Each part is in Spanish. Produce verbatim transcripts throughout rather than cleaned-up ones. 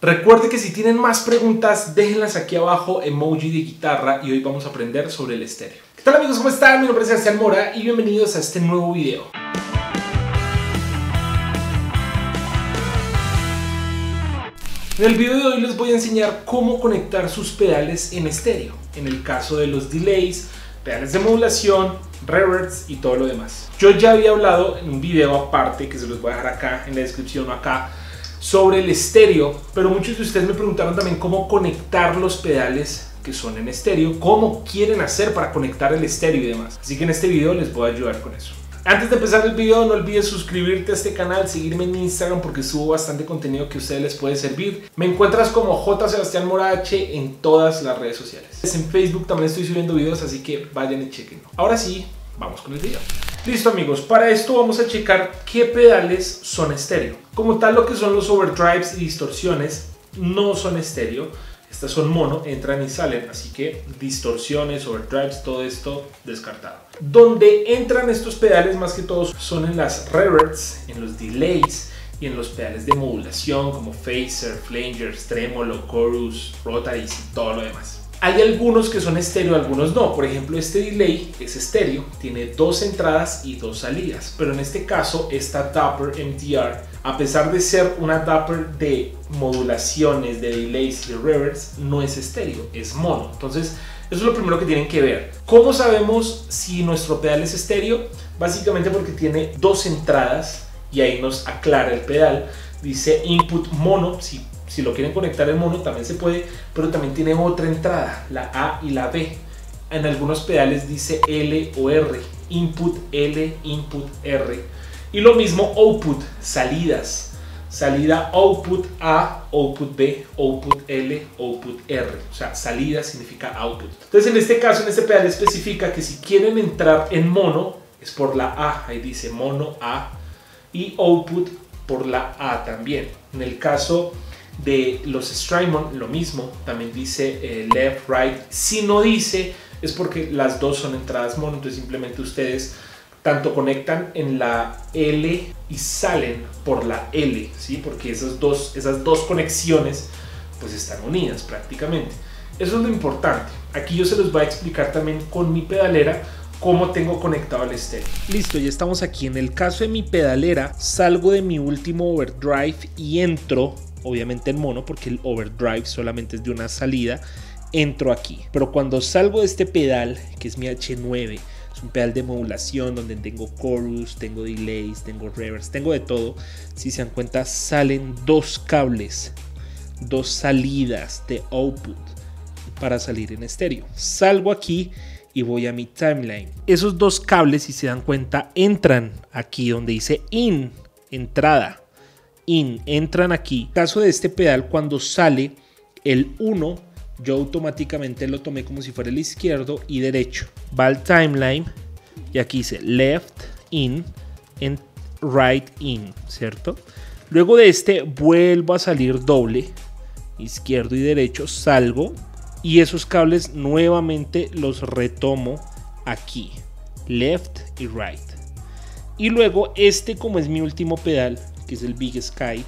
Recuerde que si tienen más preguntas, déjenlas aquí abajo, emoji de guitarra, y hoy vamos a aprender sobre el estéreo. ¿Qué tal amigos? ¿Cómo están? Mi nombre es Sebastián Mora y bienvenidos a este nuevo video. En el video de hoy les voy a enseñar cómo conectar sus pedales en estéreo, en el caso de los delays, pedales de modulación, reverbs y todo lo demás. Yo ya había hablado en un video aparte, que se los voy a dejar acá en la descripción o acá, sobre el estéreo, pero muchos de ustedes me preguntaron también cómo conectar los pedales que son en estéreo, cómo quieren hacer para conectar el estéreo y demás. Así que en este video les voy a ayudar con eso. Antes de empezar el video, no olvides suscribirte a este canal, seguirme en Instagram porque subo bastante contenido que a ustedes les puede servir. Me encuentras como J Sebastián Mora H en todas las redes sociales. En Facebook también estoy subiendo videos, así que vayan y chequen. Ahora sí, vamos con el video. Listo amigos, para esto vamos a checar qué pedales son estéreo. Como tal, lo que son los overdrives y distorsiones no son estéreo. Estas son mono, entran y salen, así que distorsiones, overdrives, todo esto descartado. Donde entran estos pedales más que todos son en las reverbs, en los delays y en los pedales de modulación como phaser, flangers, trémolo, chorus, rotaries y todo lo demás. Hay algunos que son estéreo, algunos no. Por ejemplo, este delay es estéreo, tiene dos entradas y dos salidas, pero en este caso esta Doppler M D R, a pesar de ser una Doppler de modulaciones, de delays y de reverbs, no es estéreo, es mono. Entonces eso es lo primero que tienen que ver. ¿Cómo sabemos si nuestro pedal es estéreo? Básicamente porque tiene dos entradas y ahí nos aclara el pedal. Dice input mono, si Si lo quieren conectar en mono también se puede, pero también tiene otra entrada, la A y la B. En algunos pedales dice L o R, input L, input R. Y lo mismo output, salidas. Salida output A, output B, output L, output R. O sea, salida significa output. Entonces en este caso, en este pedal especifica que si quieren entrar en mono, es por la A, ahí dice mono A, y output por la A también. En el caso de los Strymon lo mismo, también dice eh, left, right. Si no dice es porque las dos son entradas mono, entonces simplemente ustedes tanto conectan en la L y salen por la L, ¿sí? Porque esas dos, esas dos conexiones pues están unidas prácticamente. Eso es lo importante. Aquí yo se los voy a explicar también con mi pedalera cómo tengo conectado el estéreo. Listo, ya estamos aquí. En el caso de mi pedalera, salgo de mi último overdrive y entro obviamente en mono porque el overdrive solamente es de una salida, entro aquí. Pero cuando salgo de este pedal, que es mi H nueve, es un pedal de modulación donde tengo chorus, tengo delays, tengo reverbs, tengo de todo. Si se dan cuenta, salen dos cables, dos salidas de output para salir en estéreo. Salgo aquí y voy a mi timeline. Esos dos cables, si se dan cuenta, entran aquí donde dice in, entrada. In, entran aquí. En caso de este pedal, cuando sale el uno, yo automáticamente lo tomé como si fuera el izquierdo y derecho. Va al timeline y aquí dice left in and right in, ¿cierto? Luego de este vuelvo a salir doble, izquierdo y derecho, salgo y esos cables nuevamente los retomo aquí, left y right. Y luego este, como es mi último pedal, que es el Big Sky,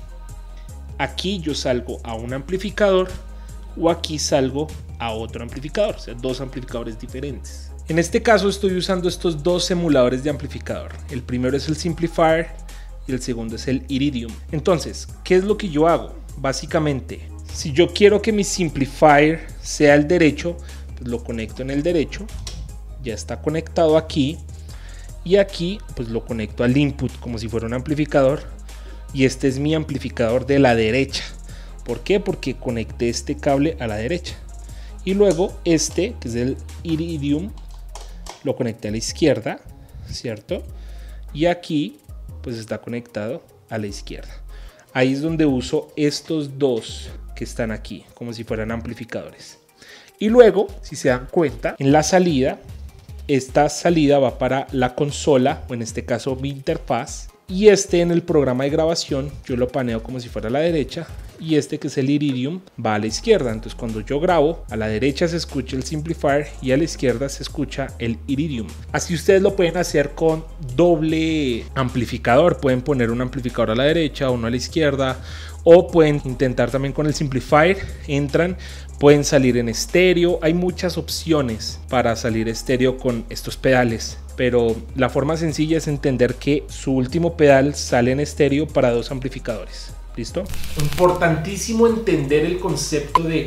aquí yo salgo a un amplificador o aquí salgo a otro amplificador, o sea, dos amplificadores diferentes. En este caso estoy usando estos dos emuladores de amplificador. El primero es el Simplifier y el segundo es el Iridium. Entonces, ¿qué es lo que yo hago? Básicamente, si yo quiero que mi Simplifier sea el derecho, pues lo conecto en el derecho, ya está conectado aquí, y aquí pues lo conecto al input como si fuera un amplificador. Y este es mi amplificador de la derecha. ¿Por qué? Porque conecté este cable a la derecha. Y luego este, que es el Iridium, lo conecté a la izquierda, ¿cierto? Y aquí, pues está conectado a la izquierda. Ahí es donde uso estos dos que están aquí, como si fueran amplificadores. Y luego, si se dan cuenta, en la salida, esta salida va para la consola, o en este caso mi interfaz. Y este en el programa de grabación yo lo paneo como si fuera a la derecha y este que es el Iridium va a la izquierda. Entonces cuando yo grabo, a la derecha se escucha el Simplifier y a la izquierda se escucha el Iridium. Así ustedes lo pueden hacer con doble amplificador. Pueden poner un amplificador a la derecha, uno a la izquierda, o pueden intentar también con el Simplifier, entran, pueden salir en estéreo. Hay muchas opciones para salir estéreo con estos pedales, pero la forma sencilla es entender que su último pedal sale en estéreo para dos amplificadores. ¿Listo? Importantísimo entender el concepto de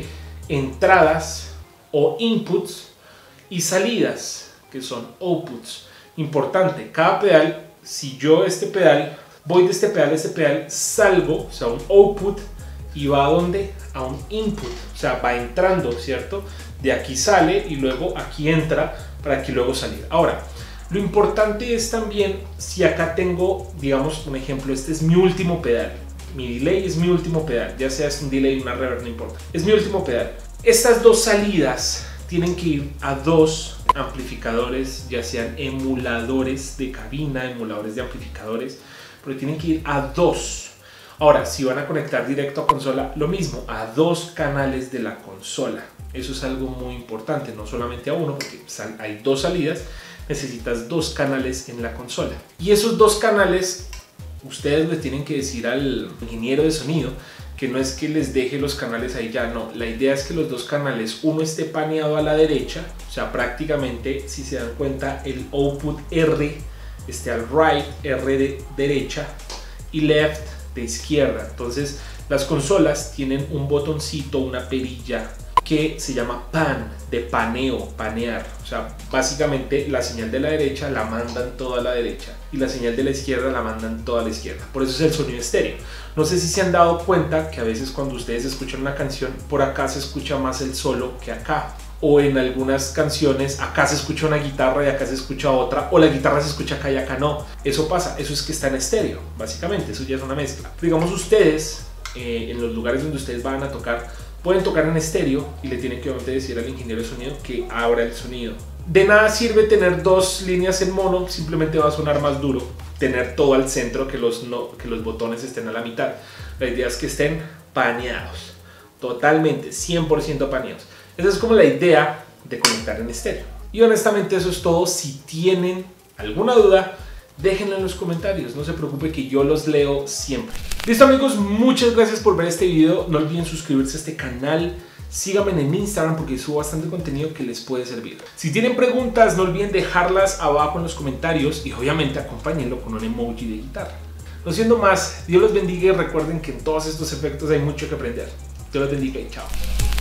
entradas o inputs y salidas, que son outputs. Importante, cada pedal, si yo este pedal, voy de este pedal a este pedal, salgo, o sea, un output, y va a dónde? A un input, o sea, va entrando, ¿cierto? De aquí sale y luego aquí entra para que luego salir. Ahora, lo importante es también, si acá tengo, digamos, un ejemplo, este es mi último pedal. Mi delay es mi último pedal, ya sea es un delay, una reverb, no importa. Es mi último pedal. Estas dos salidas tienen que ir a dos amplificadores, ya sean emuladores de cabina, emuladores de amplificadores, pero tienen que ir a dos. Ahora, si van a conectar directo a consola, lo mismo, a dos canales de la consola. Eso es algo muy importante, no solamente a uno, porque hay dos salidas, necesitas dos canales en la consola. Y esos dos canales, ustedes le tienen que decir al ingeniero de sonido que no es que les deje los canales ahí ya, no. La idea es que los dos canales, uno esté paneado a la derecha, o sea, prácticamente, si se dan cuenta, el output R esté al right, R de derecha, y left de izquierda. Entonces, las consolas tienen un botoncito, una perilla, que se llama pan, de paneo, panear. O sea, básicamente la señal de la derecha la mandan toda a la derecha y la señal de la izquierda la mandan toda a la izquierda. Por eso es el sonido estéreo. No sé si se han dado cuenta que a veces cuando ustedes escuchan una canción, por acá se escucha más el solo que acá. O en algunas canciones acá se escucha una guitarra y acá se escucha otra, o la guitarra se escucha acá y acá no. Eso pasa, eso es que está en estéreo, básicamente, eso ya es una mezcla. Digamos ustedes, eh, en los lugares donde ustedes van a tocar, pueden tocar en estéreo y le tienen que obviamente decir al ingeniero de sonido que abra el sonido. De nada sirve tener dos líneas en mono, simplemente va a sonar más duro tener todo al centro, que los, no, que los botones estén a la mitad. La idea es que estén paneados, totalmente, cien por ciento paneados. Esa es como la idea de conectar en estéreo. Y honestamente eso es todo. Si tienen alguna duda, déjenla en los comentarios, no se preocupe que yo los leo siempre. Listo amigos, muchas gracias por ver este video. No olviden suscribirse a este canal. Síganme en Instagram porque subo bastante contenido que les puede servir. Si tienen preguntas, no olviden dejarlas abajo en los comentarios y obviamente acompáñenlo con un emoji de guitarra. No siendo más, Dios los bendiga y recuerden que en todos estos efectos hay mucho que aprender. Dios los bendiga y chao.